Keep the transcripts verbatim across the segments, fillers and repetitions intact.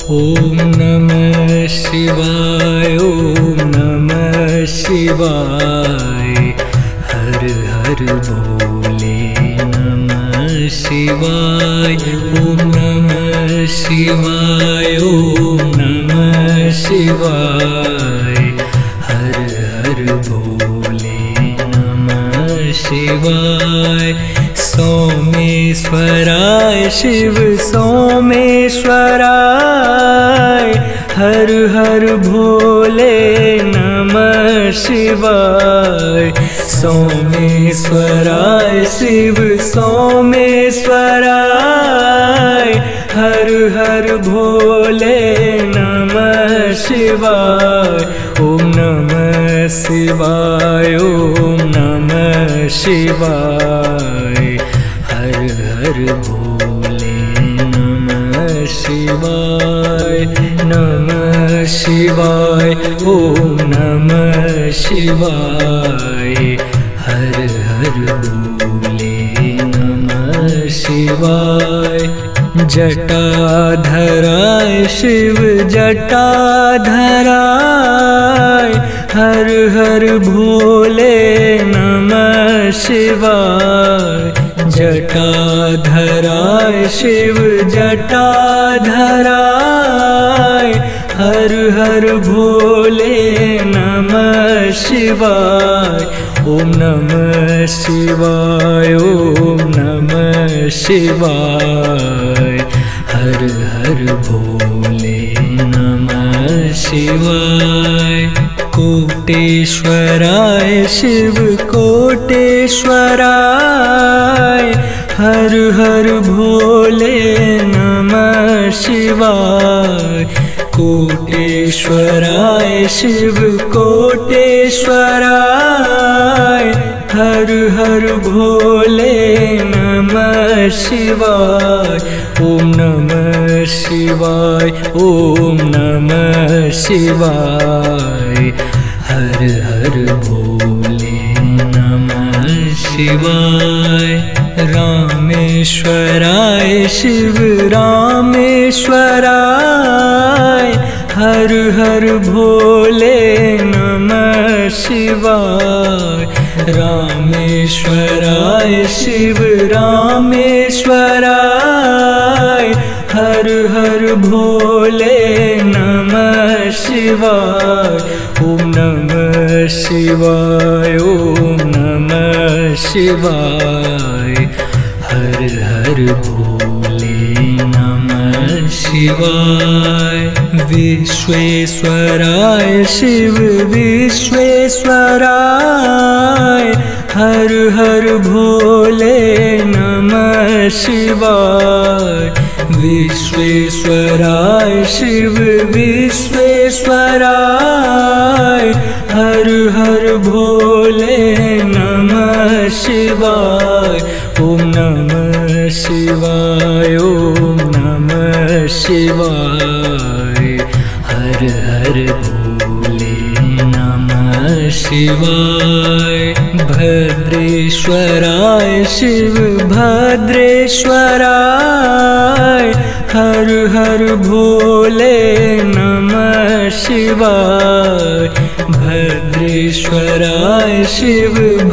ओम नमः शिवाय, ओम नमः शिवाय। हर हर भोले नमः शिवाय। ओम नमः शिवाय, ओम नमः शिवाय। हर हर भोले नमः शिवाय। सोमेश्वराय शिव सोमेश्वराय। हर हर भोले नमः शिवाय। सोमेश्वराय शिव सोमेश्वराय। हर हर भोले नमः शिवाय। ओम नमः शिवाय, ओम नमः शिवाय। हर हर भोले नमः शिवाय। नमः शिवाय, ओम नमः शिवाय। हर हर भोले नमः शिवाय। जटाधराय शिव जटाधराय। हर हर भोले नमः शिवाय। जटाधराय शिव जटाधराय। हर हर भोले नमः शिवाय। ओम नमः शिवाय, ओम नमः शिवाय। हर हर भोले नमः शिवाय। कोटेश्वराय शिव कोटेश्वराय। हर हर भोले नमः शिवाय। कोटेश्वराय शिव कोटेश्वराय। हर हर भोले नमः शिवाय। ओम नमः शिवाय, ओम नमः शिवाय। हर हर भोले नमः शिवाय। रामेश्वराय शिव रामेश्वराय। हर हर भोले नमः शिवाय। रामेश्वराय शिव रामेश्वराय। हर हर भोले नमः शिवाय। ओम नमः शिवाय, ओम नमः शिवाय। हर हर भोले नमः शिवाय। विश्वेश्वराय शिव विश्वेश्वराय। हर हर भोले नमः शिवाय। विश्वेश्वराय शिव विश्वेश्वराय। हर हर भोले नमः शिवाय। ओम नमः शिवाय, ओम नमः शिवाय। हर हर भोले नमः शिवाय। भद्रेश्वराय शिव भद्रेश्वराय। हर हर भोले नमः शिवाय। भद्रेश्वराय शिव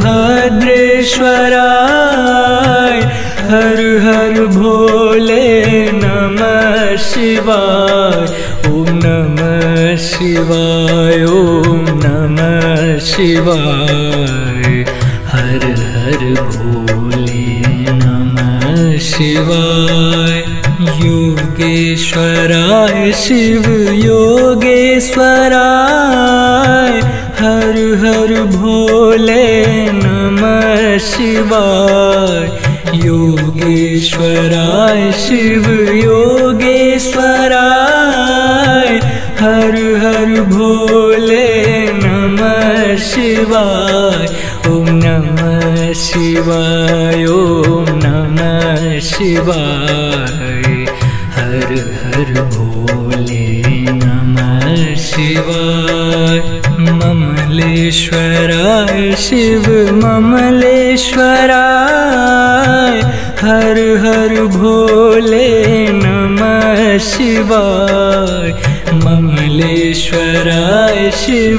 भद्रेश्वराय। हर हर भोले नमः शिवाय। ओम नमः शिवाय, ओम नमः शिवाय। हर हर भोले नमः शिवाय। योगेश्वराय शिव योगेश्वराय। हर हर भोले नमः शिवाय। योगेश्वराय शिव योगेश्वराय। हर हर भोले नमः शिवाय। ओम नमः शिवाय, ओम नमः शिवाय। हर हर भोले नमः शिवाय। ममलेश्वराय शिव ममलेश्वराय। हर हर भोले नमः शिवाय। ममलेश्वराय शिव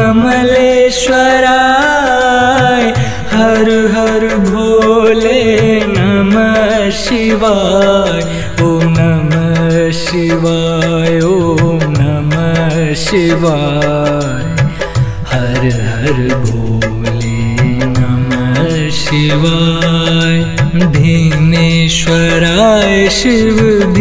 ममलेश्वराय, हर हर भोले नमः शिवाय। ओम नमः शिवाय ओम नमः शिवाय, हर हर भोले नमः शिवाय। भीमेश्वराय शिव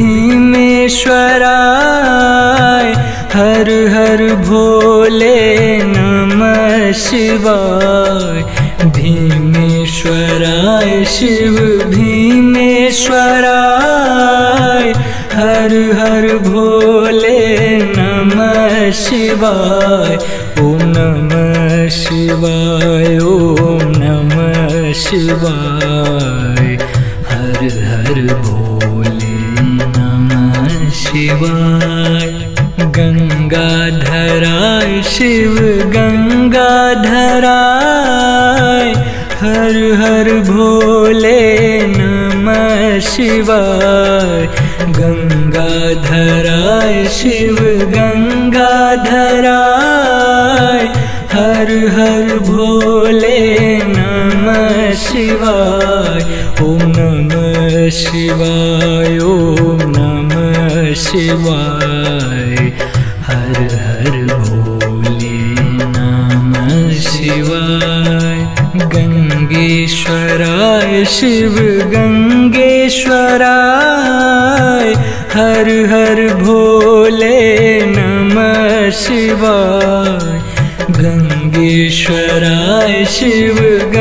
भीमेश्वराय, हर हर भोले नमः शिवाय। भीमेश्वराय शिव भीमेश्वराय, हर हर भोले नमः शिवाय। ओम नमः शिवाय ओम नमः शिवाय, हर हर भोले नमः शिवाय। गंगाधराय शिव गंगाधराय, हर हर भोले नमः शिवाय। गंगाधराय शिव गंगाधराय, हर हर भोले नमः शिवाय। ओम नमः शिवाय ओम नमः शिवाय, हर हर भोले नमः शिवाय। गंगेश्वराय शिव गंगेश्वराय, हर हर भोले नमः शिवाय। गंगेश्वराय शिव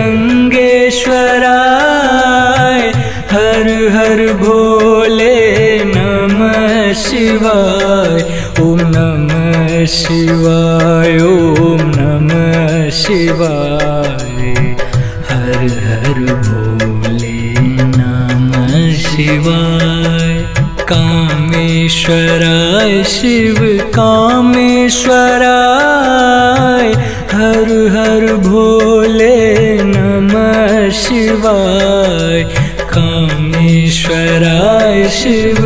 गंगेश्वराय, हर हर भोले नमः शिवाय। ओम नमः शिवाय ओम नमः शिवाय, हर हर भोले नमः शिवाय। कामेश्वराय शिव कामेश्वराय, हर हर भोले नमः शिवाय। कामेश्वराय शिव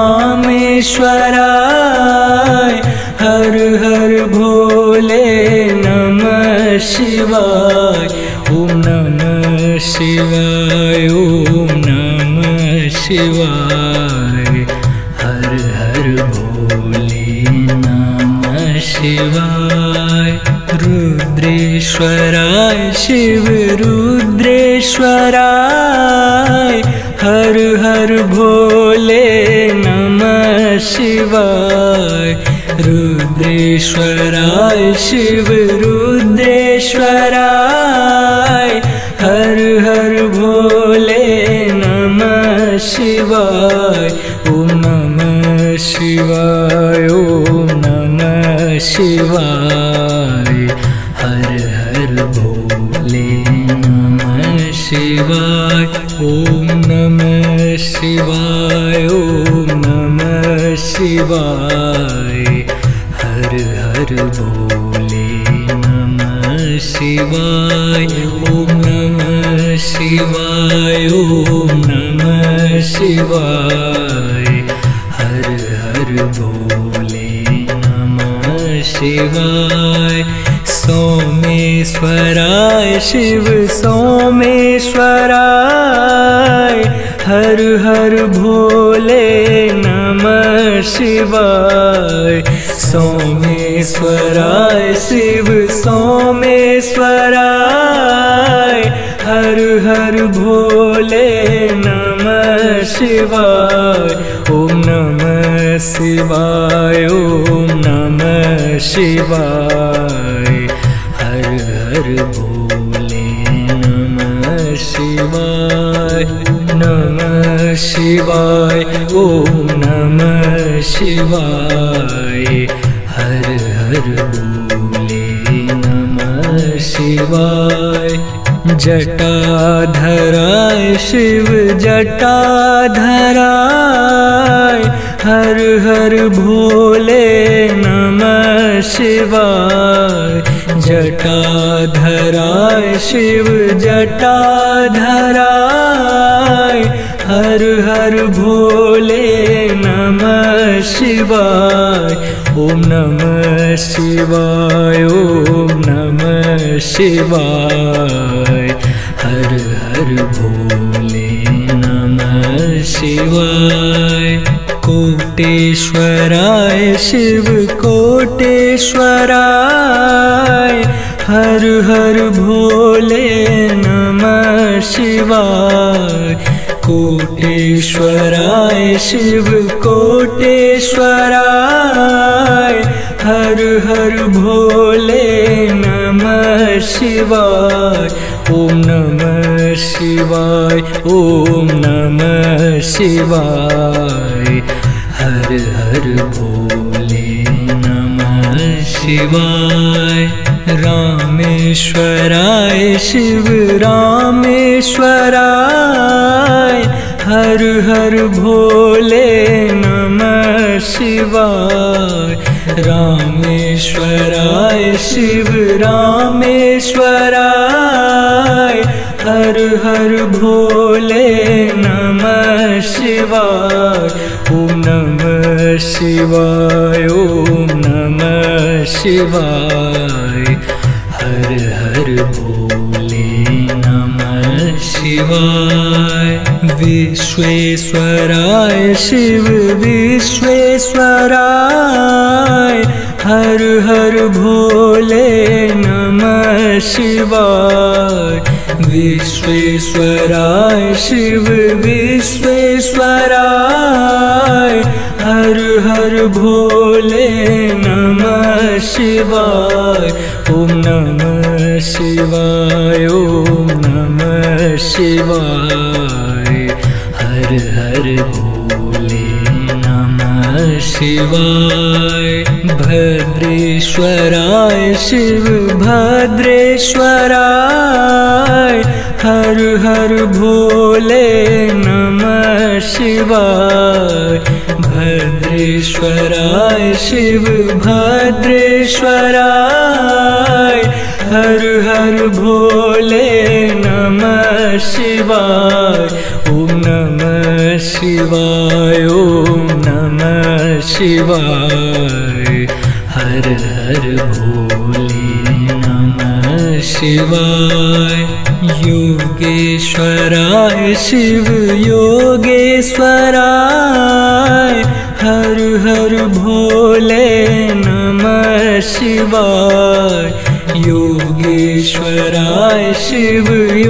कामेश्वराय, हर हर भोले नमः शिवाय। ओम नमः शिवाय ओम नमः शिवाय, हर हर भोले नमः शिवाय। रुद्रेश्वराय शिव रुद्रेश्वराय, हर हर भोले नमः शिवाय। रुद्रेश्वराय शिव रुद्रेश्वराय, हर हर भोले नमः शिवाय। ओम नमः शिवाय ओम नमः शिवाय, हर हर भोले नमः शिवाय। ओम नमः शिवाय ओम नमः शिवाय, हर हर भोले नमः शिवाय। ओम नमः शिवाय ओम नमः शिवाय, हर हर भोले नमः शिवाय। सोमेश्वराय शिव सोमेश्वराय, हर हर भोले नमः शिवाय। सोमेश्वराय शिव सोमेश्वराय, हर हर भोले नमः शिवाय। ओम नमः शिवाय ओम नमः शिवाय, हर हर भोले नमः शिवाय। नमः शिवाय ओम नमः शिवाय, हर हर भोले नमः शिवाय। जटाधराय शिव जटाधराय, हर हर भोले नमः शिवाय। जटाधराय शिव जटाधराय, हर हर भोले नमः शिवाय। ओम नमः शिवाय, ओम नमः शिवाय। हर हर भोले नमः शिवाय। कोटेश्वराय शिव कोटेश्वराय, हर हर भोले नमः शिवाय। कोटेश्वराय शिव कोटेश्वराय, हर हर भोले नमः शिवाय। ओम नमः शिवाय, ओम नमः शिवाय। हर हर भोले नमः शिवाय। रामेश्वराय शिव रामेश्वराय, हर हर भोले नमः शिवाय। रामेश्वराय शिव रामेश्वराय, हर हर भोले नमः शिवाय। ओम नमः शिवाय, ओम नमः शिवाय। हर हर भोले नमः शिवाय। विश्वेश्वराय शिव विश्वेश्वराय, हर हर भोले नमः शिवाय। विश्वेश्वराय शिव विश्वेश्वराय, हर हर भोले नमः शिवाय। ओम नमः शिवाय, ओम नमः शिवाय। हर हर भोले नमः शिवाय। भद्रेश्वराय शिव भद्रेश्वराय, हर हर भोले नमः शिवाय। भद्रेश्वराय शिव भद्रेश्वराय, हर हर भोले नमः शिवाय। ओम नमः शिवाय, ओम नमः शिवाय। हर हर भोले नमः शिवाय। योगेश्वराय शिव योगेश्वराय, हर हर भोले नमः शिवाय। योगेश्वराय शिव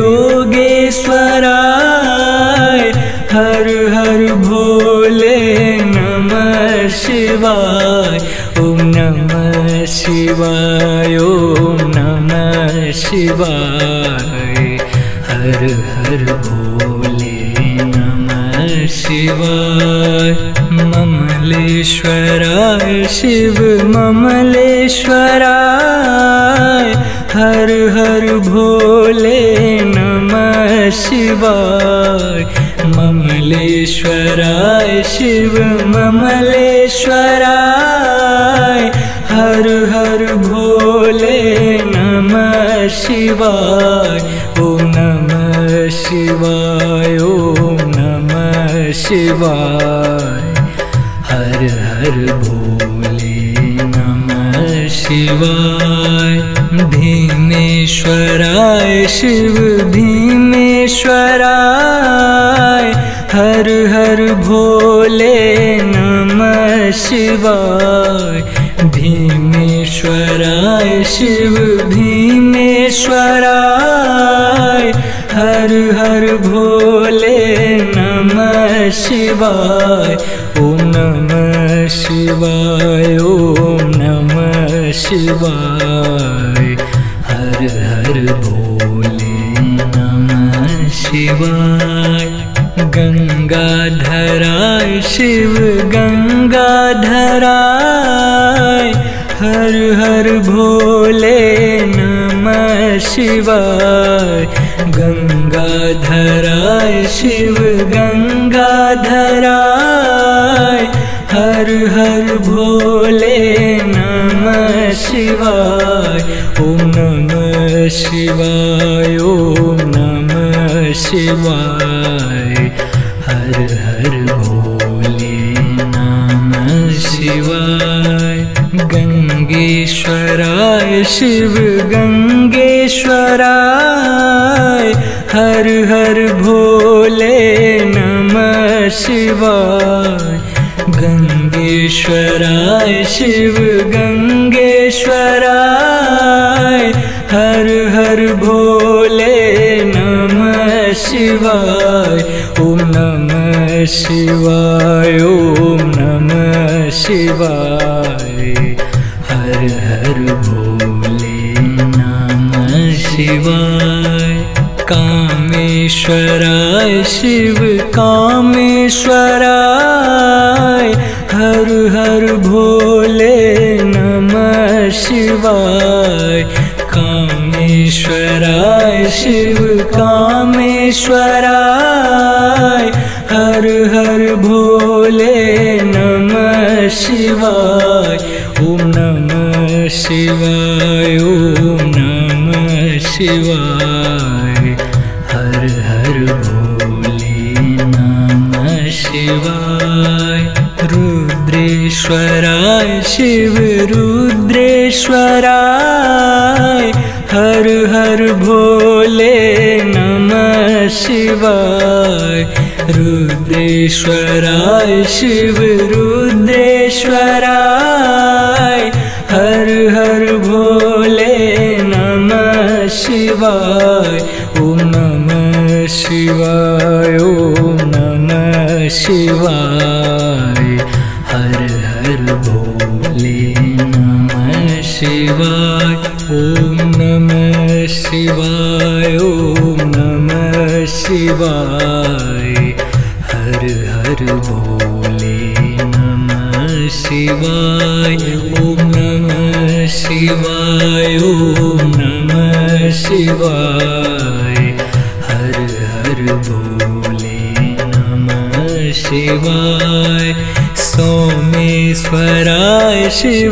योगेश्वराय, हर हर भोले नमः शिवाय। ओम नमः शिवाय, ओम नमः शिवाय। हर हर भोले नमः शिवाय। ममलेश्वराय शिव ममलेश्वराय, हर हर भोले नमः शिवाय। ममलेश्वराय शिव ममलेश्वराय, हर हर भोले नमः शिवाय। ओम नमः शिवाय, ओम नमः शिवाय। हर हर भोले नमः शिवाय। भीमेश्वराय शिव भीमेश्वराय, हर हर भोले नमः शिवाय। भीमेश्वराय शिव भीमेश्वराय, हर हर भोले नमः शिवाय। ओम नमः शिवाय, ओम नमः शिवाय। हर हर भोले नमः शिवाय। गंगाधराय शिव गंगाधराय, हर हर भोले नमः शिवाय। गंगाधराय शिव गंगाधराय, हर हर भोले नमः शिवाय। ओम नमः शिवाय ओम नमः शिवाय। हर हर भोले नमः शिवाय। गंगेश्वराय शिव गंगेश्वराय। हर हर भोले नमः शिवाय। गंगेश्वराय शिव गंगेश्वराय। हर हर भोले नमः शिवाय। ओम नमः शिवाय ओम नमः शिवाय। हर हर भोले नमः शिवाय। कामेश्वराय शिव कामेश्वराय। हर हर भोले नमः शिवाय। कामेश्वराय शिव कामेश्वराय। हर हर भोले नमः शिवाय। ओम नमः शिवाय ओम नमः शिवाय। हर हर भोले नमः शिवाय। रुद्रेश्वराय शिव रुद्रेश्वराय। हर हर भोले नमः शिवाय। रुद्रेश्वराय शिव रुद्रेश्वराय। हर हर भोले नमः शिवाय। ओम नमः शिवाय ओम नमः शिवाय। हर हर भोले नमः शिवाय। ओम नमः शिवाय ओम नमः शिवाय। हर हर भोले नमः शिवाय। ओम नमः शिवाय ओम नमः शिवाय। हर हर भोले नमः शिवाय। सोमेश्वराय शिव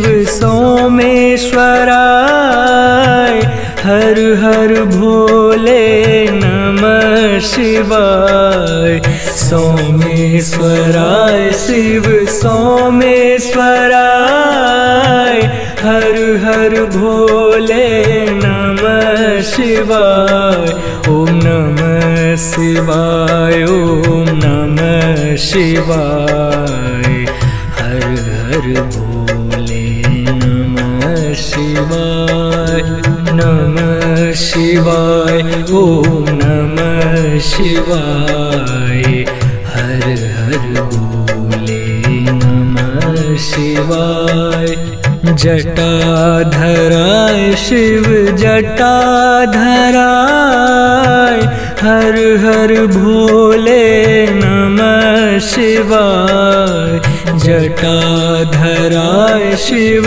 सोमेश्वराय। हर हर भोले नमः शिवाय। सोमेश्वराय शिव सोमेश्वराय। हर हर भोले नमः शिवाय। ओम नमः शिवाय ओम नमः शिवाय। हर हर भोले नमः शिवाय। नमः शिवाय ओम नमः शिवाय। हर हर भोले नमः शिवाय। जटाधराय शिव जटाधराय। हर हर भोले नमः शिवाय। जटाधराय शिव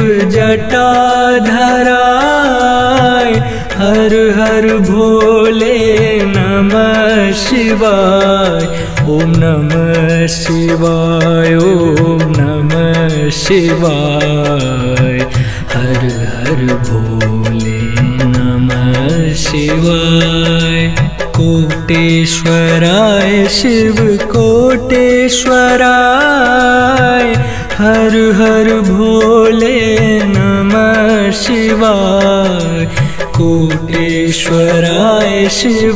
जटाधराय। हर हर भोले नमः शिवाय। ओम नमः शिवाय ओम नमः शिवाय। हर हर भोले नमः शिवाय। कोटेश्वराय शिव कोटेश्वराय। हर हर भोले नमः शिवाय। कोटेश्वराय शिव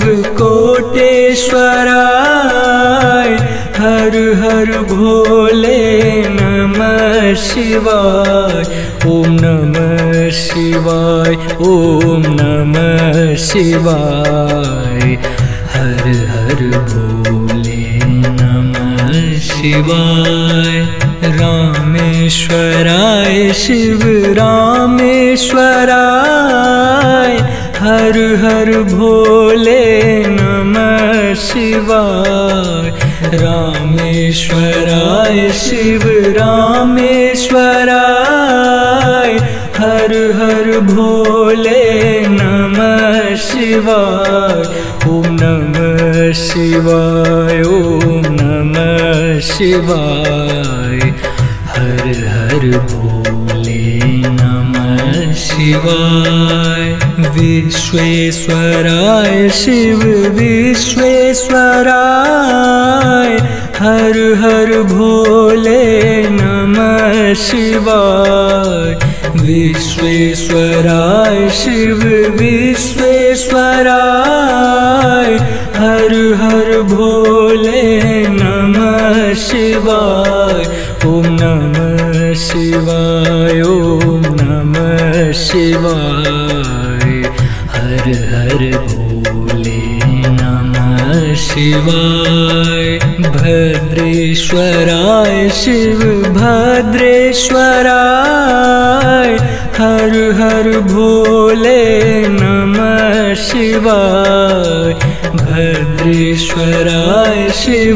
कोटेश्वराय। हर हर भोले नमः शिवाय। ओम नमः शिवाय ओम नमः शिवाय। हर हर भोले नमः शिवाय। रामेश्वराय शिव रामेश्वराय। हर हर भोले नमः शिवाय। रामेश्वराय शिव रामेश्वराय। हर हर भोले नमः शिवाय। ओम नमः शिवाय ओम नमः शिवाय। हर हर भोले नमः शिवाय। विश्वेश्वराय शिव विश्वेश्वराय हर हर भोले नमः शिवाय। विश्वेश्वराय शिव विश्वेश्वराय हर हर भोले नमः शिवाय। ओम नमः शिवाय ओम नमः शिवाय हर हर भोले नमः शिवाय। भद्रेश्वराय शिव भद्रेश्वराय हर हर भोले नमः शिवाय। भद्रेश्वराय शिव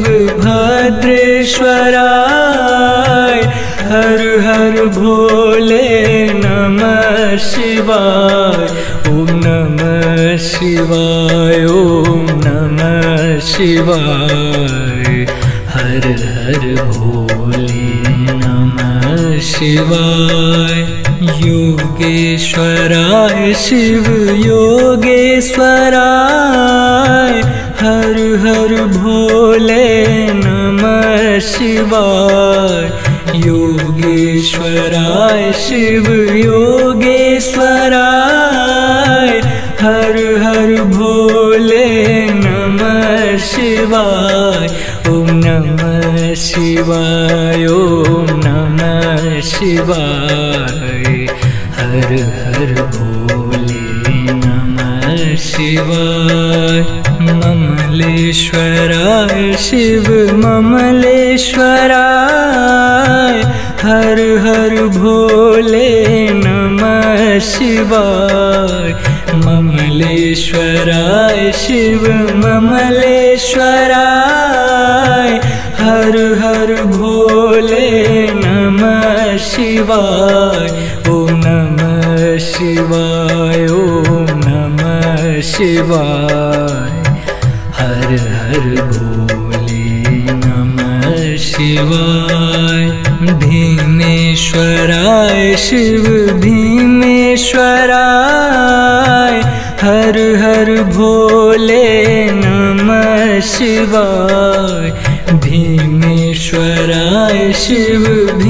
भद्रेश्वराय हर हर भोले नमः शिवाय। ओम नमः शिवाय ओम नमः शिवाय हर हर भोले नमः शिवाय। योगेश्वराय शिव योगेश्वराय हर हर भोले नमः शिवाय। योगेश्वराय शिव योगेश्वराय हर हर भोले नमः शिवाय। ओम नमः शिवाय ओम नमः शिवाय हर हर भोले नमः शिवाय। ममलेश्वराय शिव ममलेश्वराय हर हर भोले नमः शिवाय। ममलेश्वराय शिव ममलेश्वराय हर हर भोले नमः शिवाय। ओम नमः शिवाय ओम नमः शिवाय हर हर भोले नमः शिवाय। भीमेश्वराय शिव भीमेश्वराय हर हर भोले नमः शिवाय। भीमेश्वराय शिव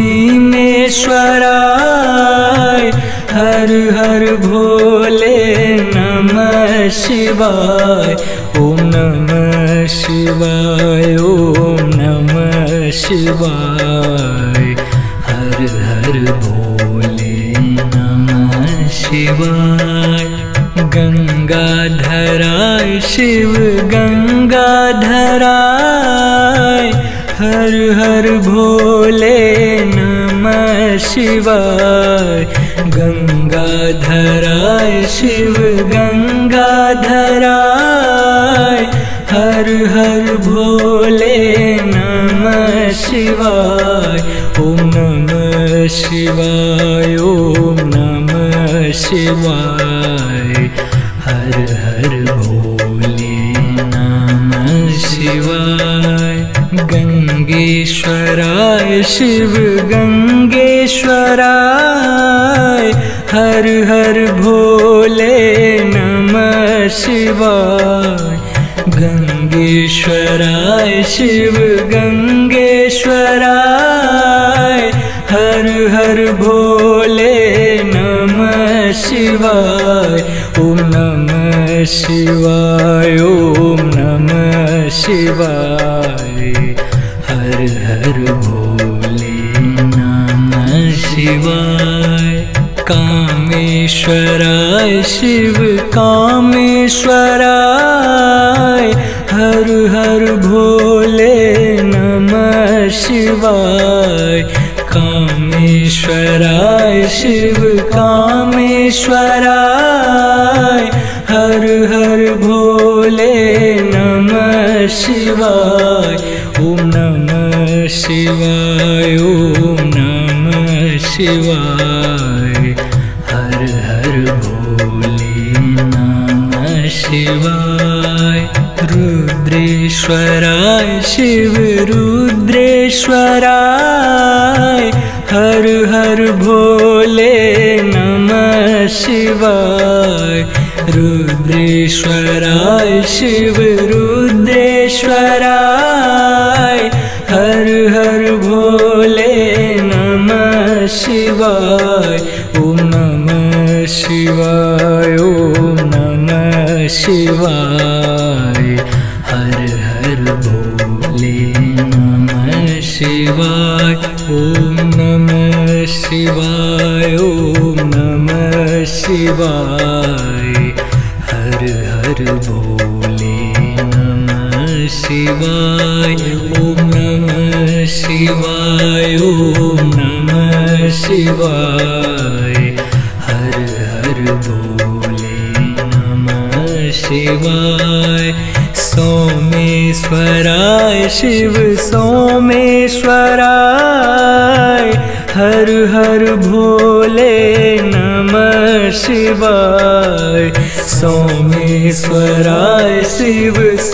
भीमेश्वराय हर हर भोले नमः शिवाय। ओम नमः शिवाय ओम नमः शिवाय हर हर भोले नमः शिवाय। गंगाधराय शिव गंगाधराय हर हर भोले नमः शिवाय। गंगाधराय शिव गंगाधराय हर हर भोले नमः शिवाय। ओम नमः शिवाय ओम नमः शिवाय हर हर भोले नमः शिवाय। गंगेश्वराय शिव गंगेश्वराय हर हर भोले नमः शिवाय। गंगेश्वराय शिव गंगेश्वराय हर हर भोले नमः शिवाय। ओम नमः शिवाय ओम नमः शिवाय हर हर भोले नमः शिवाय। कामेश्वराय शिव कामेश्वराय हर हर भोले नमः शिवाय। कामेश्वराय शिव कामेश्वराय हर हर भोले नमः शिवाय। ओम नमः शिवाय ओम नमः शिवाय हर हर भोले नमः शिवाय। रुद्रेश्वराय शिव रुद्रेश्वराय हर हर भोले नमः शिवाय। रुद्रेश्वराय शिव रुद्रेश्वराय, हर हर भोले नमः शिवाय। ओम नमः शिवाय, ओम नमः शिवाय। हर हर भोले नमः शिवाय। ओम नमः शिवाय, ओम नमः शिवाय। हर हर भोले नमः शिवाय। ओम नमः शिवाय, ओम नमः शिवाय। हर हर भोले नमः शिवाय। सोमेश्वराय शिव सोमेश्वराय, हर हर भोले नमः शिवाय। सोमेश्वराय शिव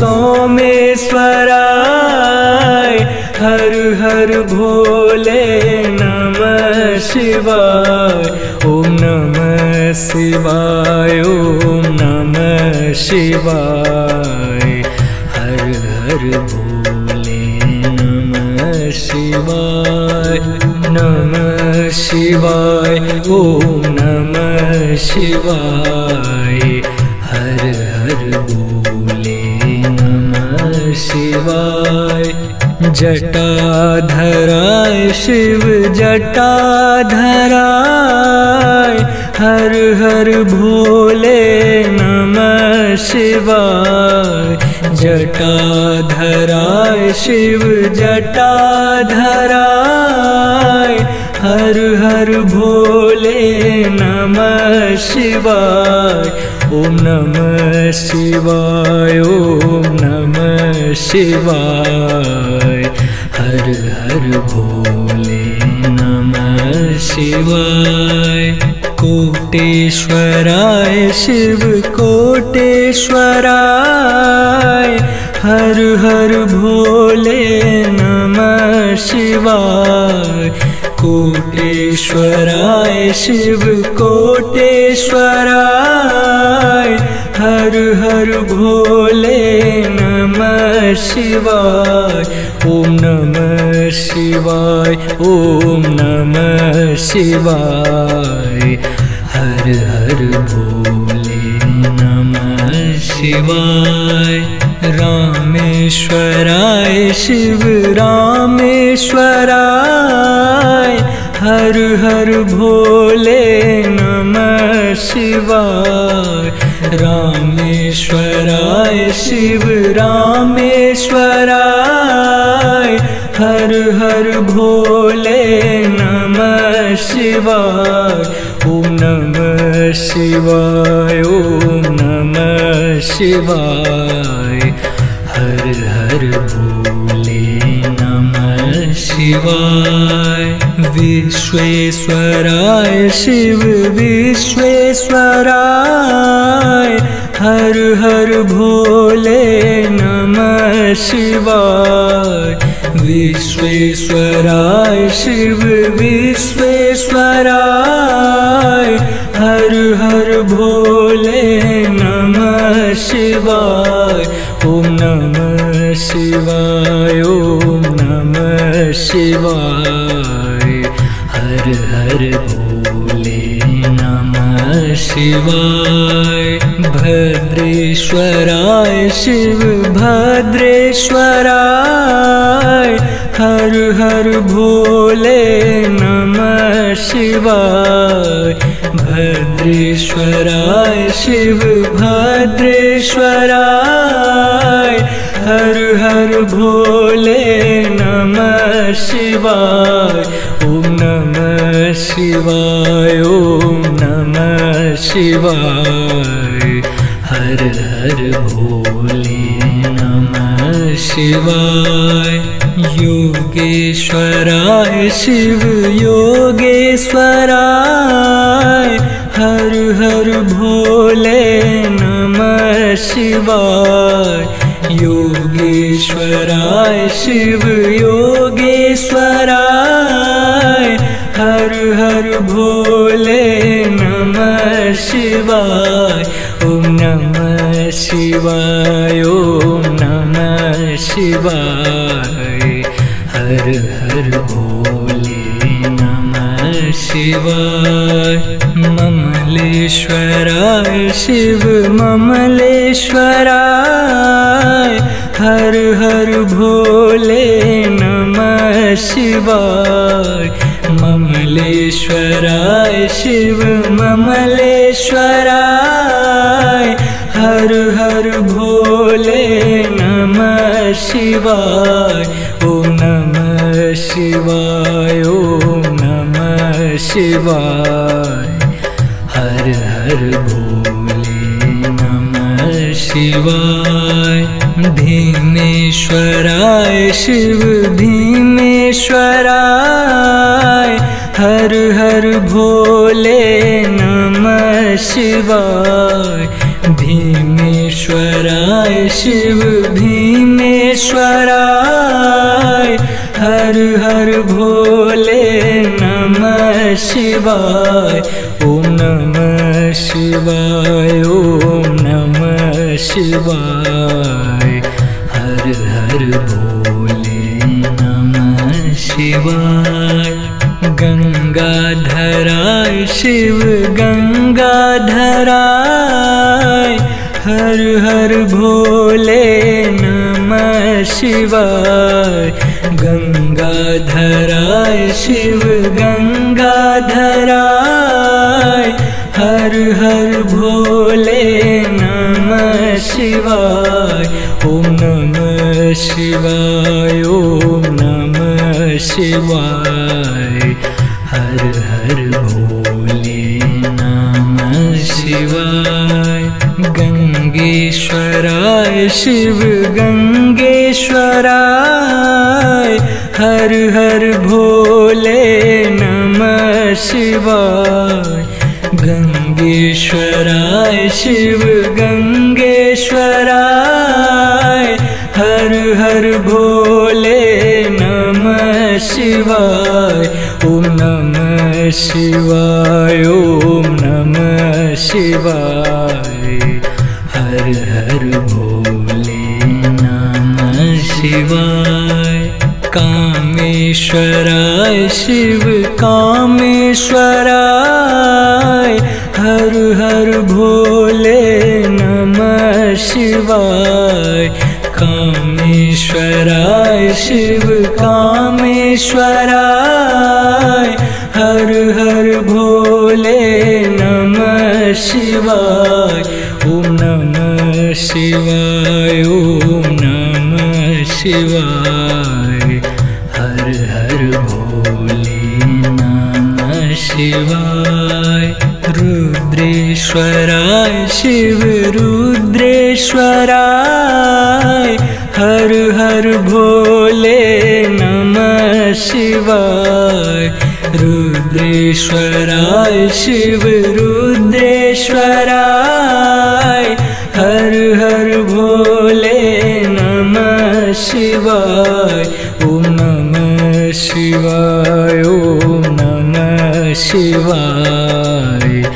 सोमेश्वराय, हर हर भोले नमः शिवाय। ओम नमः शिवाय, ओम नमः शिवाय। हर हर भोले नमः शिवाय। नमः शिवाय, ओम नमः शिवाय। हर हर भोले नमः शिवाय। जटाधराय शिव जटाधराय, हर हर भोले नमः शिवाय। जटाधराय शिव जटाधराय, हर हर भोले नमः शिवाय। ओम नमः शिवाय, ओम नमः शिवाय। हर हर भोले नमः शिवाय। कोटेश्वराय शिव कोटेश्वराय, हर हर भोले नमः शिवाय। कोटेश्वराय शिव कोटेश्वराय, हर हर भोले नमः शिवाय। ओम नमः शिवाय, ओम नमः शिवाय। हर हर भोले नमः शिवाय। रामेश्वराय शिव रामेश्वराय, हर हर भोले नमः शिवाय। रामेश्वराय शिव रामेश्वराय, हर हर भोले नमः शिवाय। ओम नमः शिवाय, ओम नमः शिवाय। हर हर भोले नमः शिवाय। विश्वेश्वराय शिव विश्वेश्वराय, हर हर भोले नमः शिवाय। विश्वेश्वराय शिव विश्वेश्वराय, हर हर भोले नमः शिवाय। ओम नमः शिवाय, ओम नमः शिवाय। हर हर भोले नमः शिवाय। भद्रेश्वराय शिव भद्रेश्वराय, हर हर भोले नमः शिवाय। भद्रेश्वराय शिव भद्रेश्वराय, हर हर भोले नमः शिवाय। ओम नमः शिवाय, ओम नमः शिवाय। हर हर भोले नमः शिवाय। योगेश्वराय शिव योगेश्वराय, हर हर भोले नमः शिवाय। योगेश्वराय शिव योगेश्वराय, हर भोले नमः शिवाय। ओम नमः शिवाय, ओम नमः शिवाय। हर हर भोले नमः शिवाय। ममलेश्वराय शिव ममलेश्वराय। हर हर भोले नमः शिवाय। ममलेश्वराय शिव ममलेश्वराय। हर हर भोले नमः शिवाय। ओम नमः शिवाय, ओम नमः शिवाय। हर हर भोले नमः शिवाय। भीमेश्वराय शिव भीमेश्वराय। हर हर भोले नमः शिवाय। भीमेश्वराय शिव भीमेश्वराय। हर हर भोले नमः शिवाय। ओम नमः शिवाय, ओम नमः शिवाय। हर हर भोले नमः शिवाय। गंगाधराय शिव गंगाधराय। हर हर भोले नमः शिवाय। गंगाधराय शिव गंगाधराय। हर हर भोले नमः शिवाय। ओम नमः शिवाय, ओम नमः शिवाय। हर हर भोले नमः शिवाय। गंगेश्वराय शिव गंगेश्वराय। हर हर भोले नमः शिवाय। गंगेश्वराय शिव गंगेश्वराय। हर हर भोले नमः शिवाय। ओम नमः शिवाय, ओम नमः शिवाय। हर हर भोले नमः शिवाय। कामेश्वराय शिव कामेश्वराय। हर हर भोले नमः शिवाय। कामेश्वराय शिव कामेश्वराय। हर हर भोले नमः शिवाय। ओम नमः शिवाय, ओम नमः शिवाय। हर हर भोले नमः शिवाय। रुद्रेश्वराय शिव रुद्रेश्वराय। हर हर भोले नमः शिवाय। रुद्रेश्वराय शिव रुद्रेश्वराय। हर हर भोले नमः शिवाय। ओम नमः शिवाय, ओम नमः शिवाय।